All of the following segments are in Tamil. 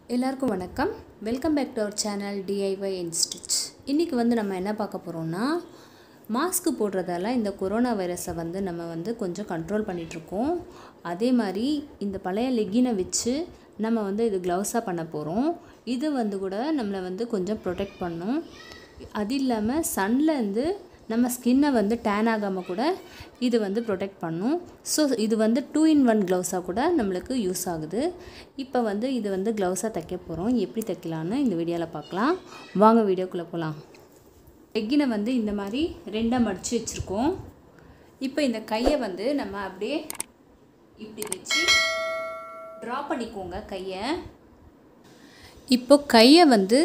எல்லாருக்கும் வணக்கம். Welcome back to our channel DIY and Stitch. இன்றைக்கி நம்ம என்ன பார்க்க போகிறோம்னா, மாஸ்க் போடுறதால இந்த கொரோனா வைரஸை நம்ம கொஞ்சம் கண்ட்ரோல் பண்ணிகிட்ருக்கோம். அதே மாதிரி இந்த பழைய லெக்கினை வச்சு நம்ம இது க்ளவுஸாக பண்ண போகிறோம். இது கூட நம்மளை கொஞ்சம் ப்ரொடெக்ட் பண்ணும். அது இல்லாமல் சன்லேருந்து நம்ம ஸ்கின்னை டேன் ஆகாமல் கூட இது ப்ரொடெக்ட் பண்ணும். ஸோ இது 2-in-1 க்ளவுஸாக கூட நம்மளுக்கு யூஸ் ஆகுது. இப்போ இது க்ளவுஸாக தைக்க போகிறோம். எப்படி தைக்கலான்னு இந்த வீடியோவில் பார்க்கலாம். வாங்க வீடியோக்குள்ளே போகலாம். லெக்கினை இந்த மாதிரி ரெண்டாக மடித்து வச்சுருக்கோம். இப்போ இந்த கையை நம்ம அப்படியே இப்படி வச்சு ட்ரா பண்ணிக்கோங்க கையை. இப்போ கையை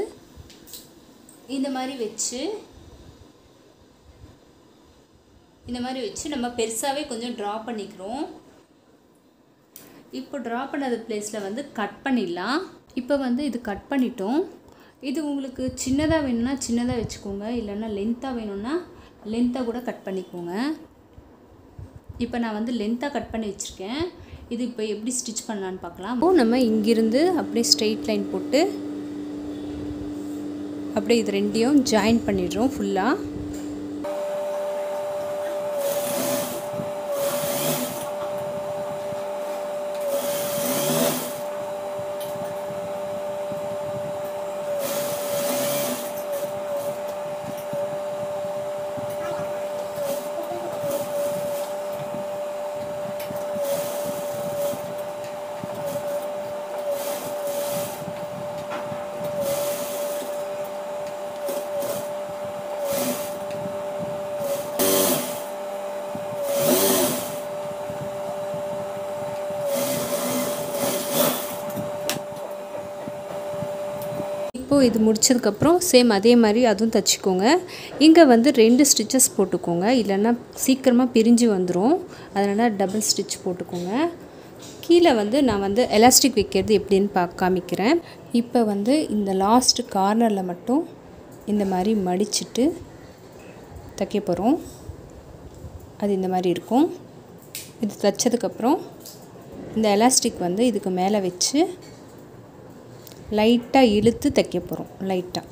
இந்த மாதிரி வச்சு நம்ம பெருசாகவே கொஞ்சம் ட்ரா பண்ணிக்கிறோம். இப்போ ட்ரா பண்ணது பிளேஸில் கட் பண்ணிடலாம். இப்போ இது கட் பண்ணிட்டோம். இது உங்களுக்கு சின்னதாக வேணும்னா சின்னதாக வச்சுக்கோங்க, இல்லைன்னா லென்த்தாக வேணும்னா லென்த்தாக கூட கட் பண்ணிக்கோங்க. இப்போ நான் லென்த்தாக கட் பண்ணி வச்சுருக்கேன். இது இப்போ எப்படி ஸ்டிச் பண்ணலான்னு பார்க்கலாம். இப்போ நம்ம இங்கிருந்து அப்படியே ஸ்ட்ரெயிட் லைன் போட்டு அப்படியே இது ரெண்டையும் ஜாயின் பண்ணிடுறோம் ஃபுல்லாக. இப்போது இது முடிச்சதுக்கப்புறம் சேம் அதே மாதிரி அதுவும் தைச்சிக்கோங்க. இங்கே 2 ஸ்டிச்சஸ் போட்டுக்கோங்க, இல்லைன்னா சீக்கிரமாக பிரிஞ்சு வந்துடும். அதனால் டபுள் ஸ்டிச் போட்டுக்கோங்க. கீழே நான் எலாஸ்டிக் வைக்கிறது எப்படின்னு காமிக்கிறேன். இப்போ இந்த லாஸ்ட் கார்னரில் மட்டும் இந்த மாதிரி மடிச்சுட்டு தைக்க போகிறோம். அது இந்த மாதிரி இருக்கும். இது தைச்சதுக்கப்புறம் இந்த எலாஸ்டிக் இதுக்கு மேலே வச்சு லைட்டாக இழுத்து தைக்க போகிறோம். லைட்டாக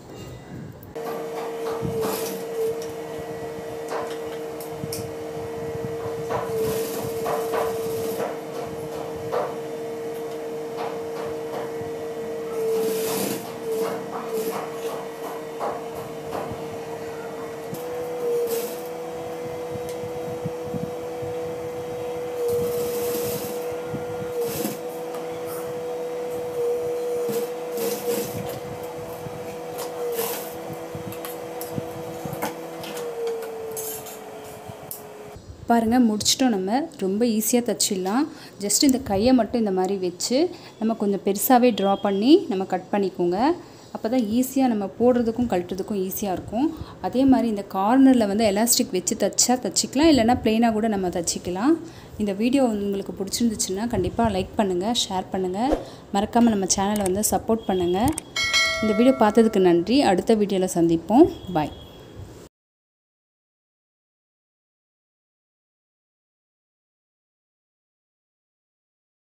பாருங்கள், முடிச்சிட்டோம். நம்ம ரொம்ப ஈஸியாக தைச்சிடலாம். ஜஸ்ட் இந்த கையை மட்டும் இந்த மாதிரி வச்சு நம்ம கொஞ்சம் பெருசாகவே ட்ரா பண்ணி நம்ம கட் பண்ணிக்கோங்க. அப்போ தான் ஈஸியாக நம்ம போடுறதுக்கும் கழட்டுறதுக்கும் ஈஸியாக இருக்கும். அதே மாதிரி இந்த கார்னரில் எலாஸ்டிக் வச்சு தைச்சிக்கலாம், இல்லைனா ப்ளெயினாக கூட நம்ம தைச்சிக்கலாம். இந்த வீடியோ உங்களுக்கு பிடிச்சிருந்துச்சுன்னா கண்டிப்பாக லைக் பண்ணுங்கள், ஷேர் பண்ணுங்கள், மறக்காமல் நம்ம சேனலை சப்போர்ட் பண்ணுங்கள். இந்த வீடியோ பார்த்ததுக்கு நன்றி. அடுத்த வீடியோவில் சந்திப்போம். பாய்.